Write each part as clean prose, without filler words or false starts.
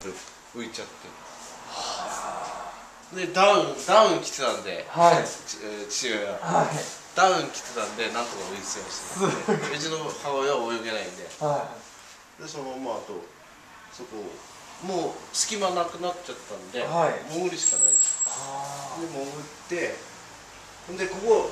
浮いちゃって、でダウン着てたんで、 はい、 父親が、 はい、 ダウン着てたんでなんとか浮いてました、ね、うちの母親は泳げないんで、 はい、 でそのままあとそこもう隙間なくなっちゃったんで、 はい、 潜るしかないです。で潜ってでここ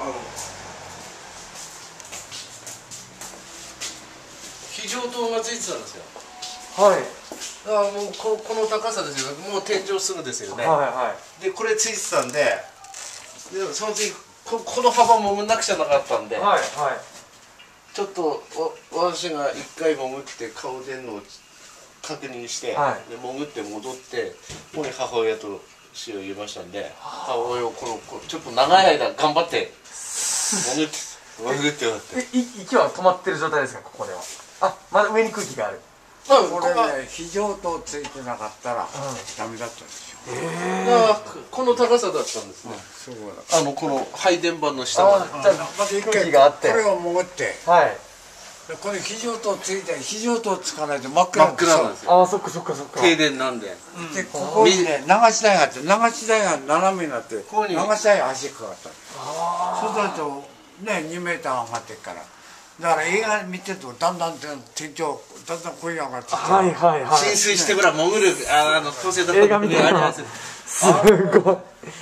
非常灯がついてたんですよ。 はい、 だからもうこの高さですよ。もう天井すぐですよね。 はい、はい、 でこれついてたんで、その次この幅も潜んなくちゃなかったんで、 はい、はい、 ちょっと私が一回潜って顔出るのを確認して、 はい、 で潜って戻ってここに母親と死を入れましたんで、母親をちょっと長い間頑張って潜ってやって。 息は止まってる状態ですか、ここでは。あ、まだ上に空気がある。 これね、非常灯ついてなかったらダメだったんですよ。 この高さだったんですね。 そうだ。 この配電盤の下まで。 じゃあまず空気があって、 これを潜って、 はい、 これ非常灯ついて、非常灯つかないと真っ真暗っ暗なんですよ。 ああ、そっかそっかそっか。 停電なんで。 でここにね、流し台があって、流し台が斜めになって、流こにし台が足かかった。 あそうするとね、2メーター上がってから。だから映画見てるとだんだん天井だんだんこういう上がってきて、 はいはいはい。 浸水してから潜る高性能映画みたいな。 あります。 すごい。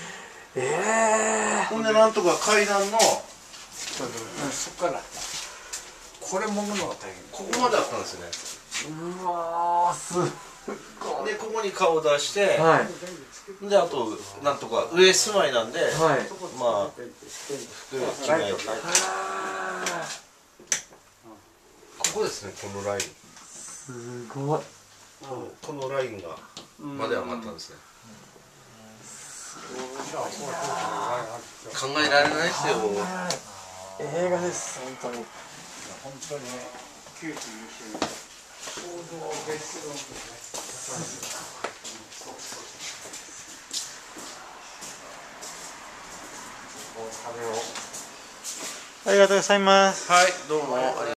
ほんでなんとか階段のそこからこれ潜るのが大変。 ここまであったんですよね。 うわー、すごい。 でここに顔を出して、 はい。 であとなんとか上住まいなんで、 はい。 まあ服着替えて。ここですね、このライン。 すごい。 このラインがまで上がったんですね。考えられないですよ。 映画です、本当に。 本当にね、92種想像別論ですね。 ありがとうございます。 はい、どうも。